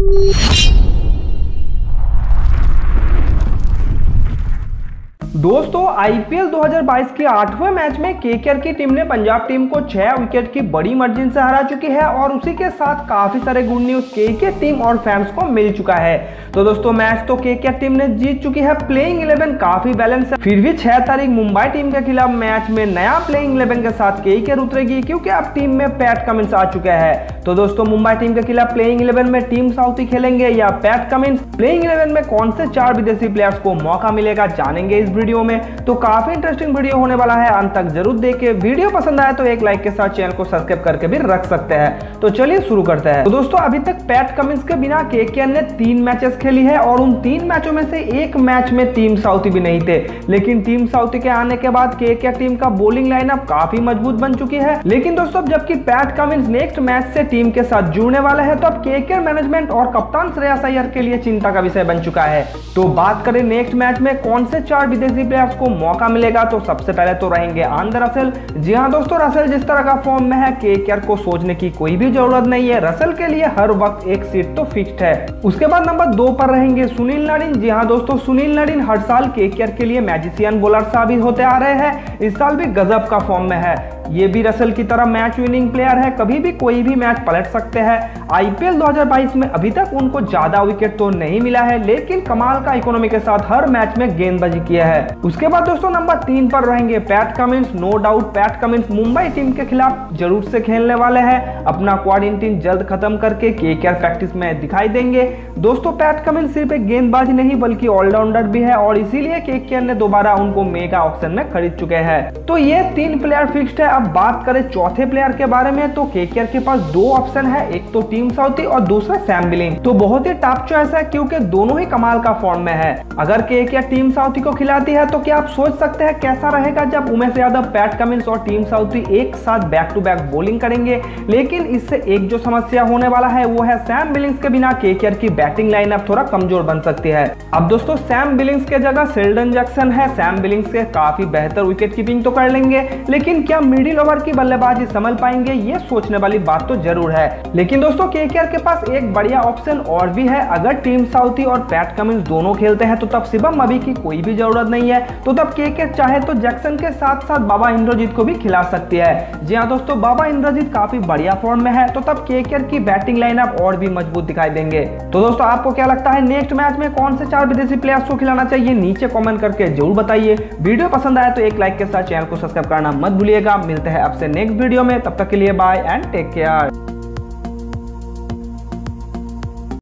दोस्तों आईपीएल 2022 के 8वें मैच में केकेआर की टीम ने पंजाब टीम को 6 विकेट की बड़ी मार्जिन से हरा चुकी है और उसी के साथ काफी सारे गुड न्यूज केकेआर टीम और फैंस को मिल चुका है। तो दोस्तों मैच तो केकेआर टीम ने जीत चुकी है, प्लेइंग 11 काफी बैलेंस है। फिर भी 6 तारीख मुंबई टीम के खिलाफ मैच में नया प्लेइंग 11 के साथ केकेआर उतरेगी, क्योंकि अब टीम में पैट कमिंस आ चुका है। तो दोस्तों मुंबई टीम के खिलाफ प्लेइंग 11 में टीम साउथी खेलेंगे या पैट कमिंस? प्लेइंग 11 में कौन से 4 विदेशी प्लेयर्स को मौका मिलेगा जानेंगे इस वीडियो में। तो काफी इंटरेस्टिंग वीडियो होने वाला है, अंत तक जरूर देखें। वीडियो पसंद आए तो एक लाइक के साथ चैनल को सब्सक्राइब करके भी रख सकते हैं। तो चलिए शुरू करते हैं। तो दोस्तों अभी तक पैट कमिंस के बिना केकेआर ने 3 मैचेस खेली है और उन 3 मैचों में से एक मैच में टीम साउथी भी नहीं थे। लेकिन टीम साउथी के आने के बाद केकेआर टीम का बॉलिंग लाइनअप काफी मजबूत बन चुकी है। लेकिन दोस्तों जबकि पैट कमिंस नेक्स्ट मैच से टीम के साथ जुड़ने वाला है, तो अब केकेआर मैनेजमेंट और कप्तान श्रेयस अय्यर के लिए चिंता का विषय बन चुका है। तो बात करें नेक्स्ट मैच में कौन से 4 विदेशी प्लेयर्स को मौका मिलेगा, तो सबसे पहले तो रहेंगे आंद्रे रसेल। जी हां दोस्तों, रसेल जिस तरह का फॉर्म में है केकेआर को सोचने की कोई भी जरूरत नहीं है, रसेल के लिए हर वक्त एक सीट तो फिक्स्ड है। उसके बाद नंबर 2 पर रहेंगे सुनील नारिन। जी हां दोस्तों, सुनील नारिन हर साल केकेआर के लिए मैजिशियन बॉलर साबित होते आ रहे हैं, इस साल भी गजब का फॉर्म में है। ये भी रसेल की तरह मैच विनिंग प्लेयर है, कभी भी कोई भी मैच पलट सकते हैं। आईपीएल 2022 में अभी तक उनको ज्यादा विकेट तो नहीं मिला है, लेकिन कमाल का इकोनॉमी के साथ हर मैच में गेंदबाजी किया है। उसके बाद दोस्तों नंबर 3 पर रहेंगे Pat Cummins. No doubt Pat Cummins Mumbai team के खिलाफ जरूर से खेलने वाले हैं। अपना क्वारंटीन जल्द खत्म करके केकेआर प्रैक्टिस में दिखाई देंगे। दोस्तों पैट कमिंस सिर्फ एक गेंदबाज नहीं बल्कि ऑलराउंडर भी है और इसीलिए केकेआर ने दोबारा उनको मेगा ऑक्शन में खरीद चुके हैं। तो ये 3 प्लेयर फिक्स्ड है। अब बात करें चौथे प्लेयर के बारे में, तो केकेआर के पास 2 ऑप्शन है, एक तो टीम साउथी और दूसरा सैम बिलिंग। तो बहुत ही टफ चॉइस है क्योंकि दोनों ही कमाल का फॉर्म में है। अगर केकेआर टीम साउथी को खिलाती है तो क्या आप सोच सकते हैं कैसा रहेगा जब उमेश यादव, पैट कमिंस और टीम साउथी एक साथ बैक टू बैक बॉलिंग करेंगे। लेकिन इससे एक जो समस्या होने वाला है वो है सैम बिलिंग्स के बिना केकेआर की बैटिंग लाइनअप थोड़ा कमजोर बन सकती है। अब दोस्तों सैम बिलिंग्स के जगह शेल्डन जैक्सन है। सैम बिलिंग्स के काफी बेहतर विकेट कीपिंग तो कर लेंगे, लेकिन क्या मिडिल ओवर की बल्लेबाजी संभल पाएंगे, ये सोचने वाली बात तो जरूर है। लेकिन दोस्तों केकेआर के पास एक बढ़िया ऑप्शन और भी है। अगर टीम साउथी और पैट कमिंस दोनों खेलते हैं तो तब शिवम मवी की कोई भी जरूरत नहीं है। तो तब केकेआर चाहे तो जैक्सन के साथ साथ बाबा इंद्रजीत को भी खिला सकती है। जी हाँ दोस्तों, बाबा इंद्रजीत काफी बढ़िया फॉर्म में है, तो तब केकेआर की बैटिंग लाइनअप और भी मजबूत दिखाई देंगे। तो दोस्तों आपको क्या लगता है नेक्स्ट मैच में कौन से 4 विदेशी प्लेयर्स को खिलाना चाहिए, नीचे कमेंट करके जरूर बताइए। वीडियो पसंद आए तो एक लाइक के साथ चैनल को सब्सक्राइब करना मत भूलिएगा। मिलते हैं आपसे नेक्स्ट वीडियो में, तब तक के लिए बाय एंड टेक केयर।